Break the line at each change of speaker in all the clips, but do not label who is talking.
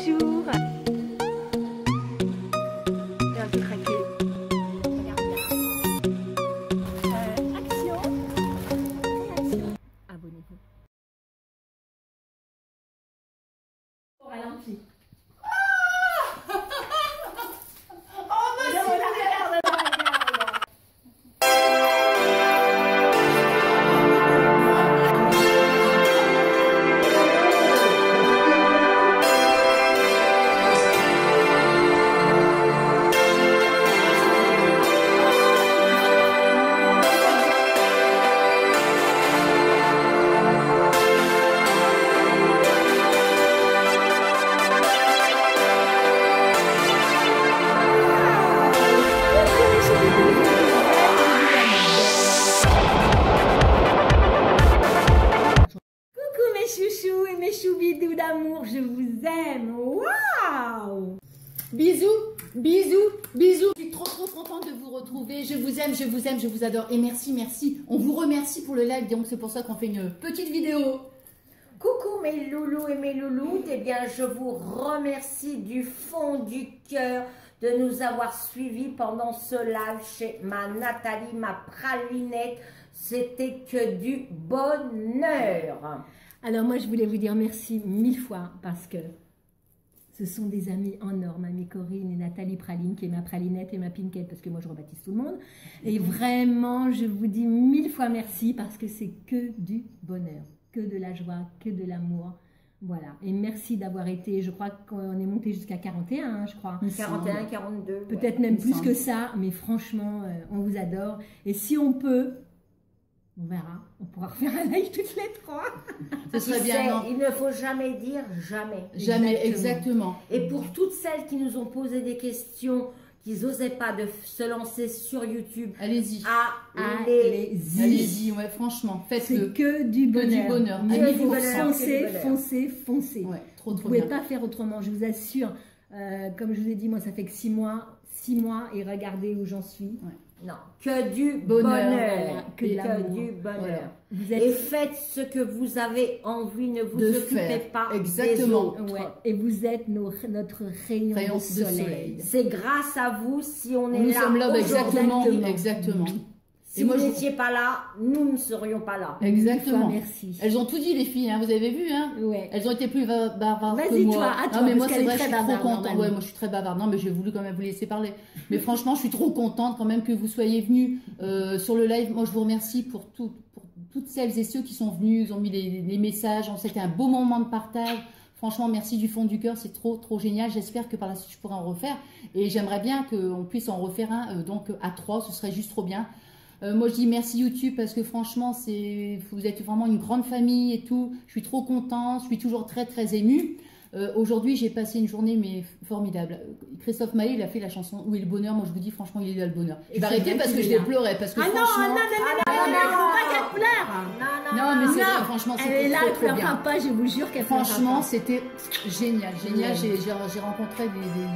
bonjour. J'ai un peu craqué. Regarde bien. Action. Action. Abonnez-vous. Au ralenti. Chouchou et mes choubidous d'amour, je vous aime. Waouh!
Bisous, bisous, bisous. Je suis trop contente de vous retrouver. Je vous aime, je vous aime, je vous adore. Et merci, merci. On vous remercie pour le live. Donc c'est pour ça qu'on fait une petite vidéo.
Coucou mes loulous et mes louloutes. Eh bien, je vous remercie du fond du cœur de nous avoir suivis pendant ce live chez ma Nathalie, ma pralinette. C'était que du bonheur.
Alors moi, je voulais vous dire merci 1000 fois parce que ce sont des amis en or, mamie Corinne et Nathalie Praline, qui est ma pralinette et ma pinkette, parce que moi, je rebaptise tout le monde. Et vraiment, je vous dis 1000 fois merci parce que c'est que du bonheur, que de la joie, que de l'amour. Voilà. Et merci d'avoir été, je crois qu'on est monté jusqu'à 41, hein, je crois.
41, 42.
Peut-être même plus que ça, mais franchement, on vous adore. Et si on peut... On verra, on pourra refaire un live toutes les trois.
Ce serait bien.
Il ne faut jamais dire jamais.
Jamais, exactement.
Et pour toutes celles qui nous ont posé des questions, qui n'osaient pas de se lancer sur YouTube,
allez-y.
Allez-y.
Allez-y, ouais, franchement, faites-le.
C'est que du bonheur.
Que du bonheur.
Il faut foncer, foncer, foncer.
Ouais,
Vous ne pouvez pas faire autrement, je vous assure. Comme je vous ai dit, moi, ça fait que 6 mois, et regardez où j'en suis.
Ouais. Non, que du bonheur,
que
du bonheur. Voilà. Et faites ce que vous avez envie, ne vous occupez pas des autres.
Ouais. Et vous êtes notre rayon de soleil.
C'est grâce à vous si on est là.
Nous sommes là, exactement.
Si vous n'étiez pas là, nous ne serions pas là.
Exactement.
Merci.
Elles ont tout dit, les filles, hein, vous avez vu, hein?
Ouais.
Elles ont été plus bavardes que moi.
Vas-y, toi,
non, mais moi, c'est vrai, je suis
trop
contente. Ouais, moi, je suis très bavarde. Non, mais j'ai voulu quand même vous laisser parler. Mais franchement, je suis trop contente quand même que vous soyez venus sur le live. Moi, je vous remercie pour toutes celles et ceux qui sont venus. Ils ont mis les messages. C'était un beau moment de partage. Franchement, merci du fond du cœur, c'est trop génial. J'espère que par la suite, je pourrai en refaire. Et j'aimerais bien qu'on puisse en refaire un, donc à 3, ce serait juste trop bien. Moi, je dis merci YouTube parce que franchement, vous êtes vraiment une grande famille et tout. Je suis trop contente, je suis toujours très émue. Aujourd'hui, j'ai passé une journée mais formidable. Christophe Maé, il a fait la chanson Où est le bonheur. Moi, je vous dis franchement, il est là le bonheur. Je vais arrêter parce que je vais pleurer. Parce que
non,
franchement...
faut pas qu'elle pleure.
Non, mais c'est vrai, franchement, c'était
là,
trop bien.
Elle pas, je vous jure qu'elle
franchement, c'était génial. J'ai rencontré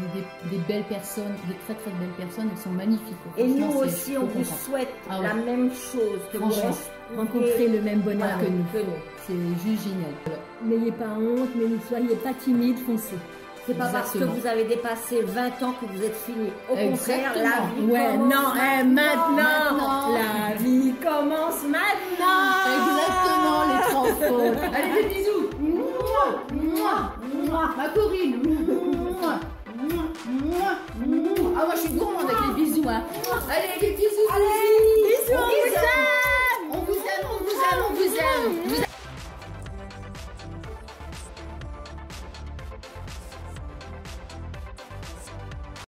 des belles personnes, des très belles personnes. Elles sont magnifiques.
Et nous aussi, on vous souhaite la même chose, que vous
rencontrer le même bonheur que nous.
C'est juste génial.
N'ayez pas honte, mais ne soyez pas timide, foncez.
C'est pas parce que vous avez dépassé 20 ans que vous êtes fini. Au contraire, la vie
commence maintenant. La vie commence maintenant.
Exactement, les trois fautes. Allez, des bisous. Ma Corinne. Ah, moi, je suis gourmande avec les bisous. Hein. Allez, des bisous. Allez.